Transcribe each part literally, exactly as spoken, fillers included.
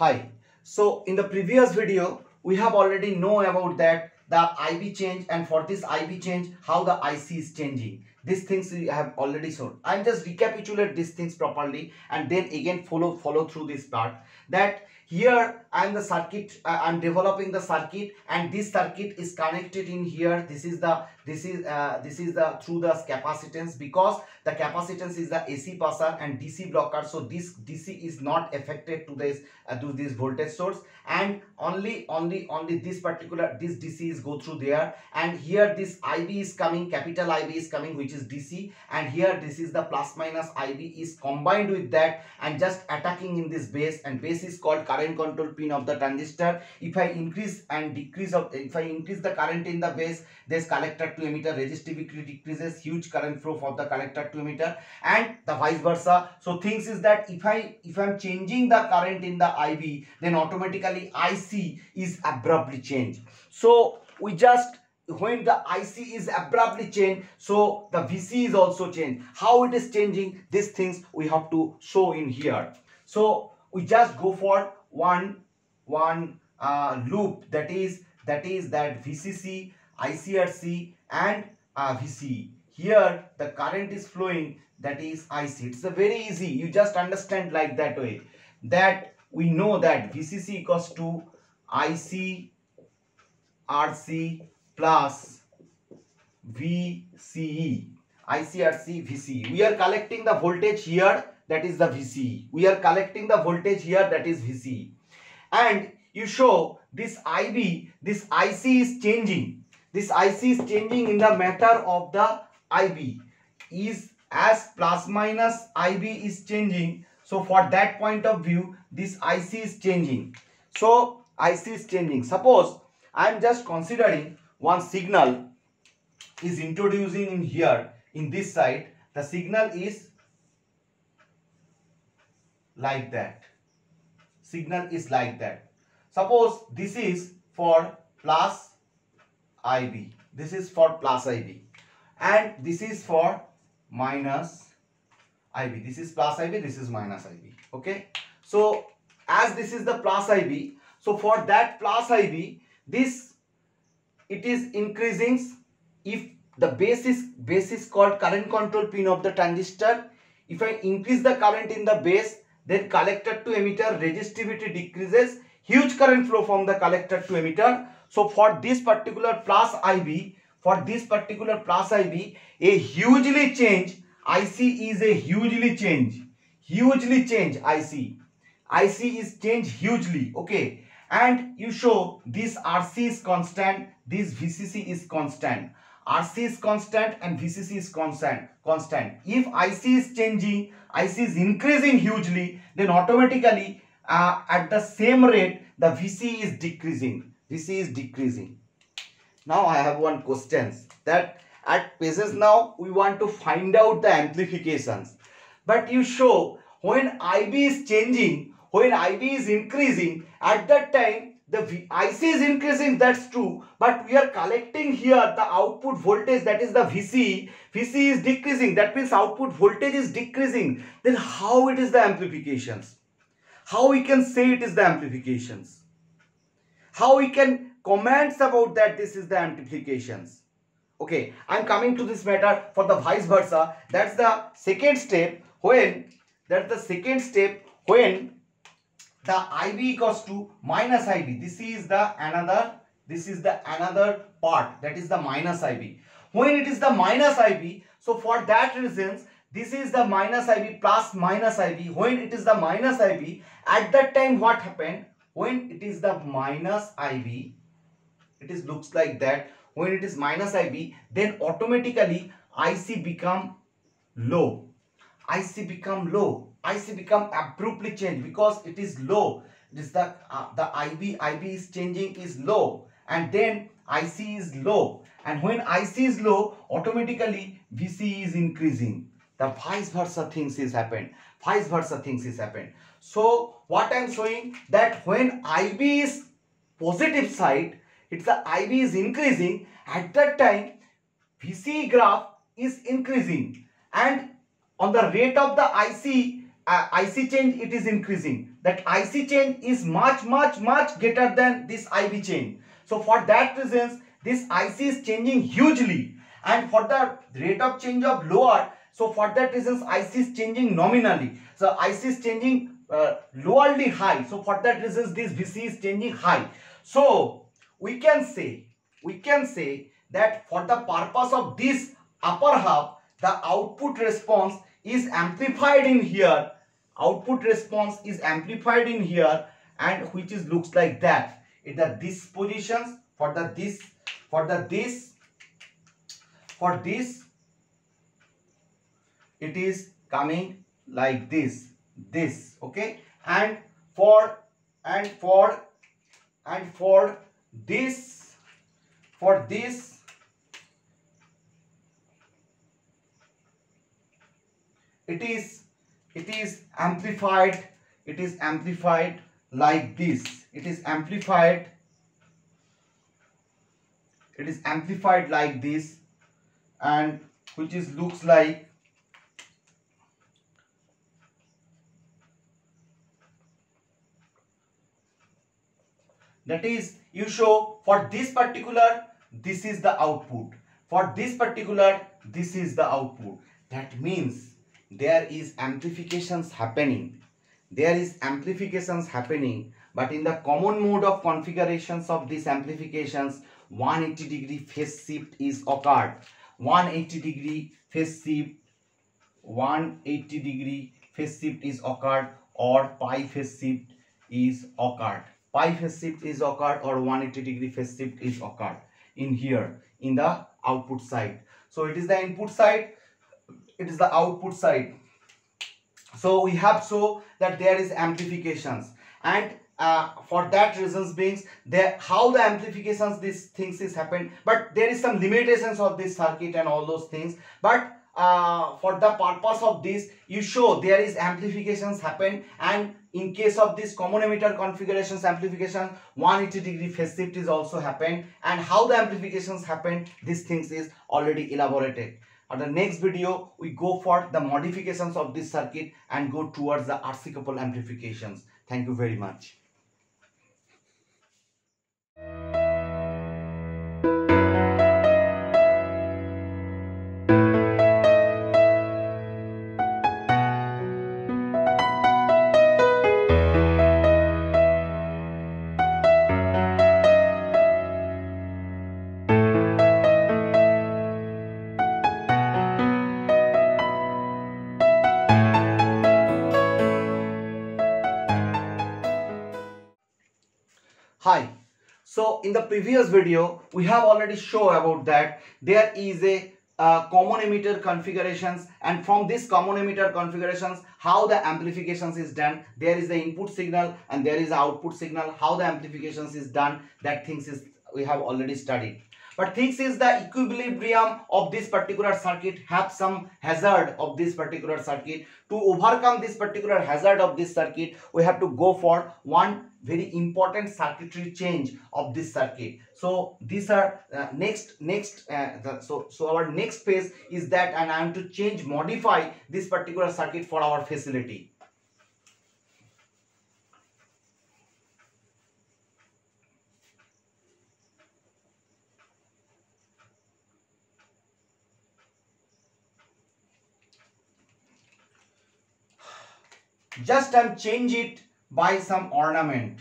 Hi. So in the previous video, we have already know about that the I B change, and for this I B change, how the I C is changing. These things we have already shown. I'm just recapitulate these things properly and then again follow follow through this part. That here I'm the circuit, uh, I'm developing the circuit, and this circuit is connected in here. This is the this is uh, this is the through the capacitance, because the capacitance is the A C passer and D C blocker. So this D C is not affected to this uh, to this voltage source, and only only only this particular this D C is go through there, and here this I B is coming, capital I B is coming, which is D C, and here this is the plus minus I B is combined with that and just attacking in this base, and base is called current control pin of the transistor. If I increase and decrease of if I increase the current in the base, this collector to emitter resistivity decreases, huge current flow for the collector to emitter, and the vice versa. So things is that if I if I'm changing the current in the I B, then automatically I C is abruptly changed. So we just when the I C is abruptly changed, so the V C is also changed. How it is changing, these things we have to show in here. So we just go for one one uh, loop, that is that is that V C C, I C R C, and uh, V C E. Here the current is flowing, that is I C. It's a very easy, you just understand like that way, that we know that V C C equals to I C R C plus V C E. I C R C, V C E. We are collecting the voltage here, that is the V C E. We are collecting the voltage here, that is V C E. And you show this I B, this I C is changing. This I C is changing in the matter of the I B. Is as plus minus I B is changing. So for that point of view, this I C is changing. So I C is changing. Suppose I am just considering one signal is introducing in here, in this side. The signal is like that. Signal is like that. Suppose this is for plus I B. This is for plus I B. And this is for minus I B. This is plus I B. This is minus I B. Okay. So as this is the plus I B, so for that plus I B, this it is increasing. If the base is base is called current control pin of the transistor, if I increase the current in the base, then collector to emitter resistivity decreases, huge current flow from the collector to emitter. So for this particular plus I B, for this particular plus I B, a hugely change I C is a hugely change, hugely change I C. I C is changed hugely, okay. And you show this R C is constant, this V C C is constant. R C is constant and V C C is constant. Constant. If I C is changing, I C is increasing hugely, then automatically uh, at the same rate the V C is decreasing. V C is decreasing. Now I have one question, that at pages now we want to find out the amplifications. But you show when I B is changing, when I B is increasing, at that time the I C is increasing, that's true, but we are collecting here the output voltage, that is the V C E. V C E is decreasing, that means output voltage is decreasing. Then how it is the amplifications? How we can say it is the amplifications? How we can comment about that this is the amplifications? Okay, I am coming to this matter for the vice versa. That's the second step, when that's the second step when the I B equals to minus I B. This is the another, this is the another part, that is the minus I B. When it is the minus I B, so for that reasons, this is the minus I B plus minus I B. When it is the minus I B, at that time what happened? When it is the minus I B, it is looks like that. When it is minus I B, then automatically I C become low. I C become low. I C become abruptly changed because it is low. It is the uh, the I B I B is changing is low, and then I C is low. And when I C is low, automatically V C E is increasing. The vice versa things is happened. Vice versa things is happened. So what I am showing, that when I B is positive side, it's the I B is increasing. At that time, V C E graph is increasing, and on the rate of the I C, uh, I C change, it is increasing. That I C change is much much much greater than this I B change. So for that reasons this I C is changing hugely, and for the rate of change of lower, so for that reasons I C is changing nominally. So I C is changing uh, lowerly high. So for that reasons this V C is changing high. So we can say we can say that for the purpose of this upper half, the output response is amplified in here. Output response is amplified in here, and which is looks like that. In the this positions, for the this for the this for this it is coming like this this okay, and for and for and for this for this it is it is amplified it is amplified like this. It is amplified it is amplified like this, and which is looks like that is, you show for this particular, this is the output, for this particular, this is the output. That means there is amplifications happening there is amplifications happening but in the common mode of configurations of these amplifications, one hundred eighty degree phase shift is occurred. one hundred eighty degree phase shift one hundred eighty degree phase shift is occurred, or pi phase shift is occurred. Pi phase shift is occurred or one hundred eighty degree phase shift is occurred in here in the output side. So it is the input side, it is the output side. So we have so that there is amplifications, and uh, for that reasons beings there how the amplifications these things is happened, but there is some limitations of this circuit and all those things. But uh, for the purpose of this, you show there is amplifications happen, and in case of this common emitter configurations amplification, one hundred eighty degree phase shift is also happened, and how the amplifications happen, these things is already elaborated. On the next video, we go for the modifications of this circuit and go towards the R C couple amplifications. Thank you very much. Hi. So in the previous video, we have already shown about that there is a uh, common emitter configurations, and from this common emitter configurations, how the amplifications is done. There is the input signal and there is the output signal. How the amplifications is done, that things is we have already studied. But things is the equilibrium of this particular circuit have some hazard of this particular circuit. To overcome this particular hazard of this circuit, we have to go for one very important circuitry change of this circuit. So these are uh, next next uh, the, so so our next phase is that, and I am to change modify this particular circuit for our facility. Just I'm change it by some ornament.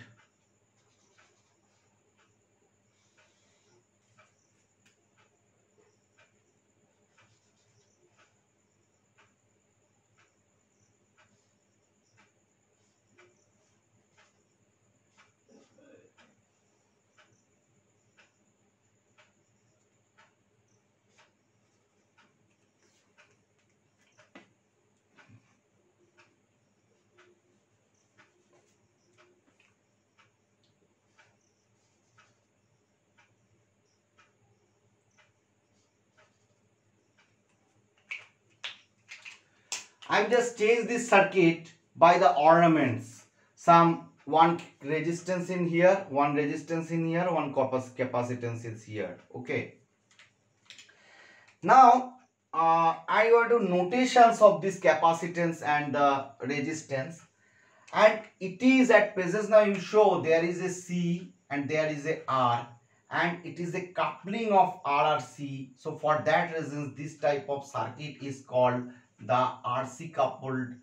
I just change this circuit by the ornaments. Some one resistance in here, one resistance in here, one capacitance is here. Okay. Now uh, I want to notations of this capacitance and the resistance, and it is at present now you show there is a C and there is a R, and it is a coupling of R R C. So for that reason this type of circuit is called the R C coupled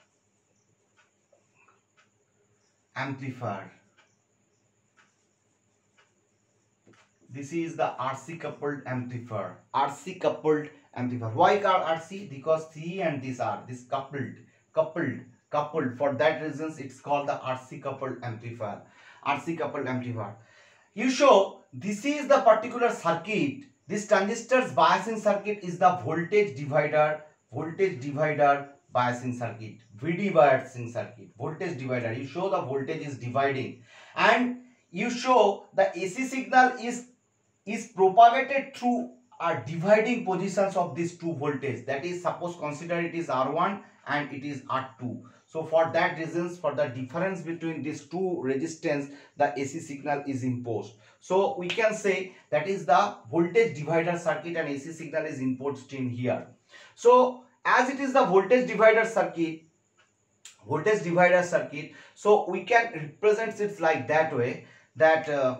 amplifier. This is the R C coupled amplifier. R C coupled amplifier. Why called R C? Because C and this R, this coupled, coupled, coupled. For that reasons, it's called the R C coupled amplifier. R C coupled amplifier. You show this is the particular circuit. This transistor's biasing circuit is the voltage divider, voltage divider biasing circuit, V D biasing circuit, voltage divider. You show the voltage is dividing, and you show the A C signal is is propagated through a dividing positions of these two voltage. That is, suppose consider it is R one and it is R two. So for that reasons, for the difference between these two resistance, the A C signal is imposed. So we can say that is the voltage divider circuit and A C signal is imposed in here. So as it is the voltage divider circuit, voltage divider circuit, so we can represent it like that way, that uh,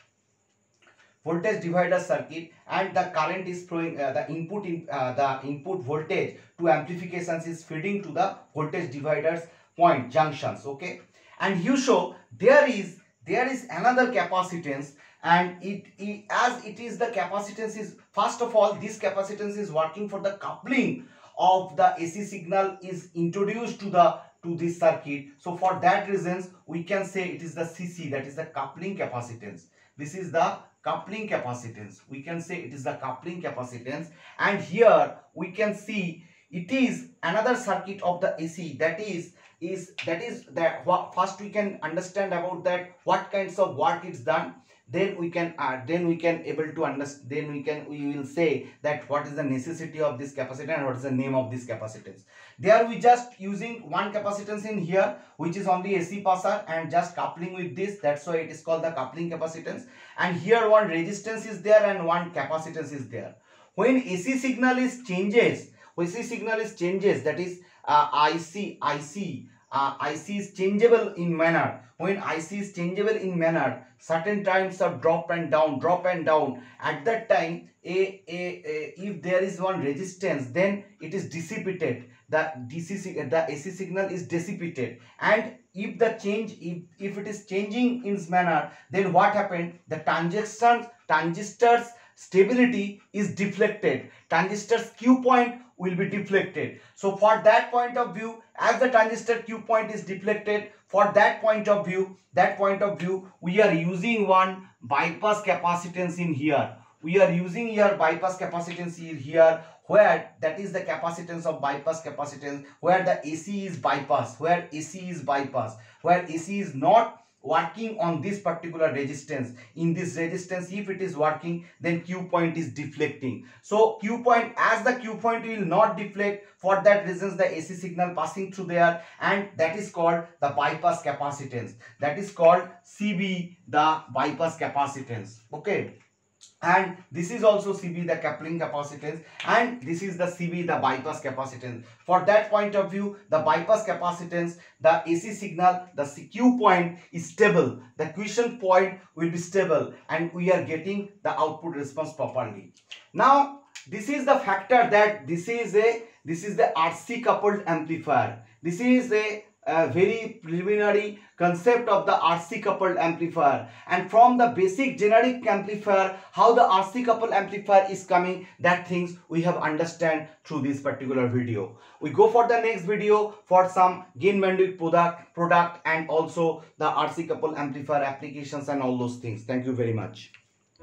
voltage divider circuit, and the current is flowing, uh, the input in uh, the input voltage to amplifications is feeding to the voltage dividers point junctions. Okay, and you show there is there is another capacitance, and it, it as it is the capacitance is, first of all this capacitance is working for the coupling of the A C signal is introduced to the to this circuit. So for that reasons we can say it is the C C, that is the coupling capacitance. This is the coupling capacitance. We can say it is the coupling capacitance, and here we can see it is another circuit of the A C, that is is that is that first we can understand about that what kinds of work it's done, then we can uh, then we can able to understand, then we can we will say that what is the necessity of this capacitor and what is the name of this capacitance. There we just using one capacitance in here which is only A C passer and just coupling with this, that's why it is called the coupling capacitance, and here one resistance is there and one capacitance is there. When A C signal is changes, when A C signal is changes, that is uh, I C I C uh, I C is changeable in manner. When I C is changeable in manner, certain times of drop and down, drop and down. At that time, a, a, a if there is one resistance, then it is dissipated. The D C the A C signal is dissipated, and if the change if, if it is changing in this manner, then what happened? The transistors transistors stability is deflected. Transistor's Q point will be deflected. So for that point of view, as the transistor Q point is deflected, for that point of view, that point of view, we are using one bypass capacitance in here. We are using here bypass capacitance here, where that is the capacitance of bypass capacitance, where the A C is bypass, where A C is bypass, where A C is not working on this particular resistance. In this resistance, if it is working, then Q point is deflecting. So Q point, as the Q point will not deflect, for that reasons the A C signal passing through there, and that is called the bypass capacitance. That is called C B, the bypass capacitance. Okay, and this is also C B, the coupling capacitance, and this is the C B, the bypass capacitance. For that point of view, the bypass capacitance, the A C signal, the Q point is stable, the quiescent point will be stable, and we are getting the output response properly. Now this is the factor that this is a this is the R C coupled amplifier. This is a a very preliminary concept of the R C coupled amplifier, and from the basic generic amplifier, how the R C coupled amplifier is coming, that things we have understand through this particular video. We go for the next video for some gain bandwidth product product and also the R C coupled amplifier applications and all those things. Thank you very much.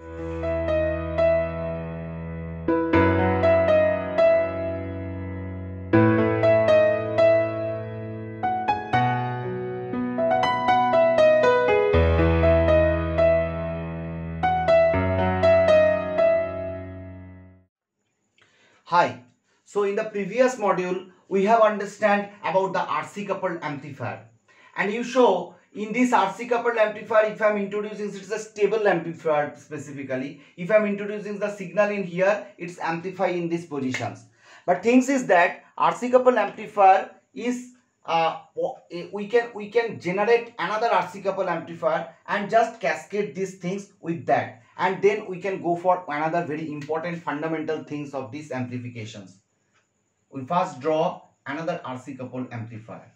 Hi, so in the previous module we have understand about the R C coupled amplifier, and you show in this R C coupled amplifier, if I am introducing, it's a stable amplifier specifically. If I am introducing the signal in here, it's amplify in these positions. But things is that R C couple amplifier is uh, we can we can generate another R C couple amplifier and just cascade these things with that, and then we can go for another very important fundamental things of these amplifications. We first draw another R C couple amplifier.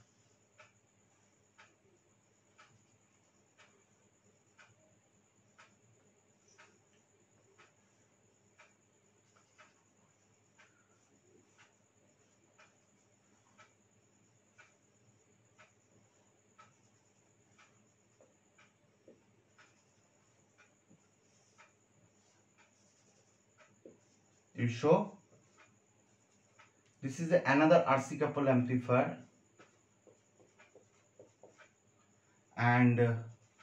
You show this is another R C couple amplifier, and uh,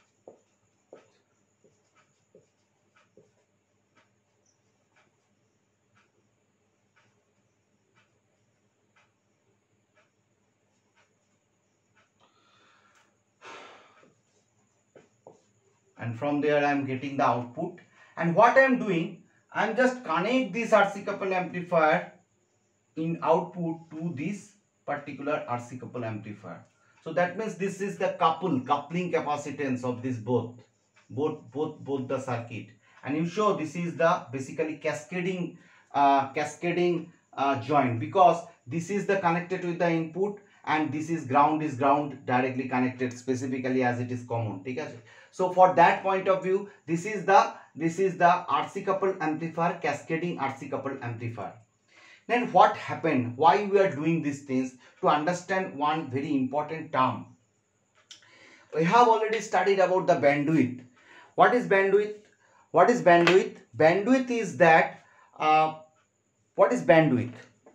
and from there I am getting the output, and what I am doing, I am just connect this R C couple amplifier in output to this particular R C couple amplifier. So that means this is the couple coupling capacitance of this both both both both the circuit, and you show this is the basically cascading uh, cascading uh, joint, because this is the connected with the input and this is ground is ground directly connected specifically as it is common. Okay? So for that point of view, this is the this is the R C couple amplifier, cascading R C couple amplifier. Then what happened? Why we are doing these things? To understand one very important term. We have already studied about the bandwidth. What is bandwidth? What is bandwidth? Bandwidth is that uh, what is bandwidth?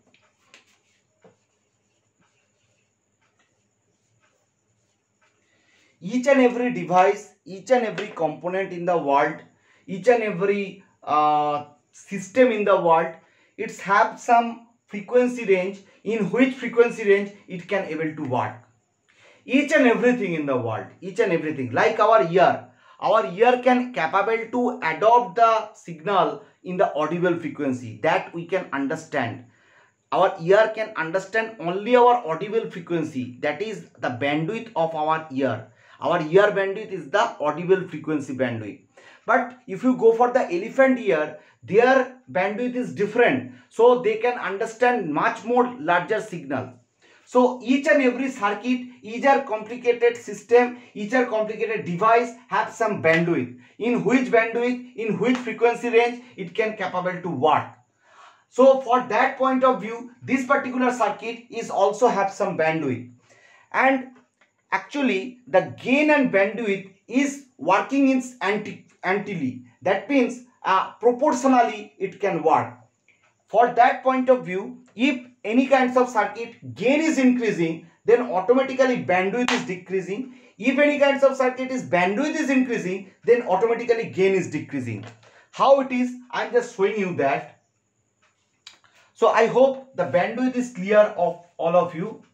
Each and every device, each and every component in the world, each and every uh, system in the world, it's have some frequency range, in which frequency range it can able to work. Each and everything in the world, each and everything, like our ear, our ear can capable to adopt the signal in the audible frequency, that we can understand. Our ear can understand only our audible frequency, that is the bandwidth of our ear. Our ear bandwidth is the audible frequency bandwidth. But if you go for the elephant ear, their bandwidth is different, so they can understand much more larger signal. So each and every circuit, each are complicated system, each are complicated device have some bandwidth, in which bandwidth, in which frequency range it can capable to work. So for that point of view, this particular circuit is also have some bandwidth, and actually the gain and bandwidth is working in anti antily. That means uh, proportionally it can work. For that point of view, if any kinds of circuit gain is increasing, then automatically bandwidth is decreasing. If any kinds of circuit is bandwidth is increasing, then automatically gain is decreasing. How it is? I am just showing you that. So I hope the bandwidth is clear of all of you.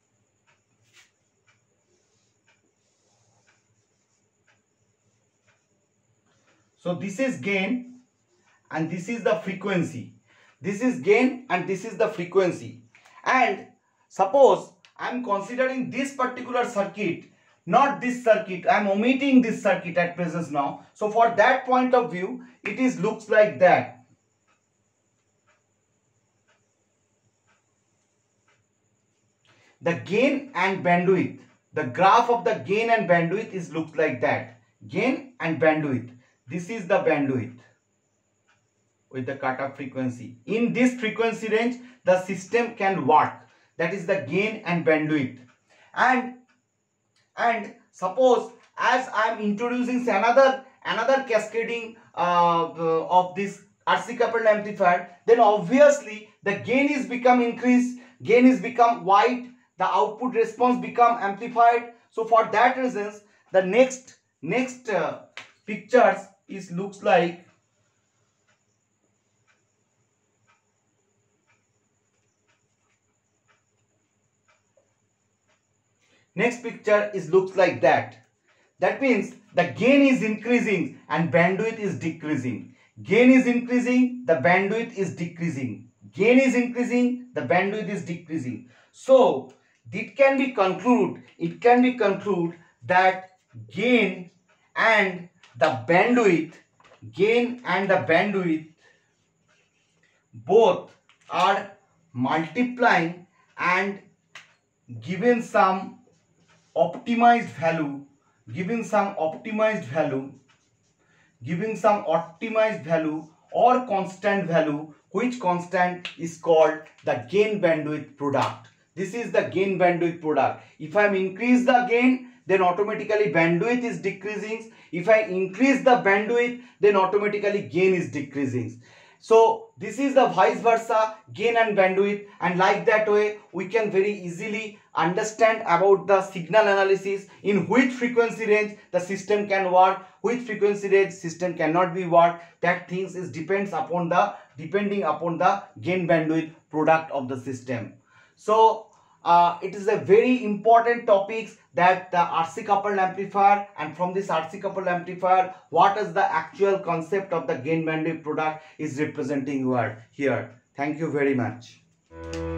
So this is gain and this is the frequency. This is gain and this is the frequency. And suppose I am considering this particular circuit, not this circuit. I am omitting this circuit at present now. So for that point of view, it is looks like that. The gain and bandwidth. The graph of the gain and bandwidth is looks like that. Gain and bandwidth. This is the bandwidth with the cutoff frequency. In this frequency range, the system can work. That is the gain and bandwidth. And, and suppose as I am introducing another, another cascading uh, of this R C coupled amplifier, then obviously the gain is become increased, gain is become wide, the output response become amplified. So for that reasons, the next, next uh, pictures is looks like next picture is looks like that. That means the gain is increasing and bandwidth is decreasing. Gain is increasing, the bandwidth is decreasing. gain is increasing, the bandwidth is decreasing. So it can be conclude, it can be conclude that gain and the bandwidth, gain and the bandwidth both are multiplying and given some optimized value, giving some optimized value, giving some optimized value or constant value, which constant is called the gain bandwidth product. This is the gain bandwidth product. If I increase the gain, then automatically bandwidth is decreasing. If I increase the bandwidth, then automatically gain is decreasing. So this is the vice versa, gain and bandwidth, and like that way we can very easily understand about the signal analysis, in which frequency range the system can work, which frequency range system cannot be worked. That things is depends upon the depending upon the gain bandwidth product of the system. So uh, it is a very important topics that the R C coupled amplifier, and from this R C coupled amplifier what is the actual concept of the gain bandwidth product is representing here. Thank you very much.